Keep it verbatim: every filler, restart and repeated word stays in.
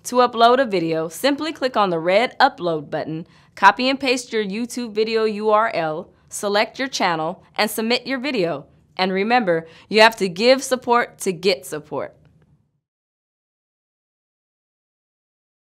To upload a video, simply click on the red Upload button, copy and paste your YouTube video U R L, select your channel, and submit your video. And remember, you have to give support to get support.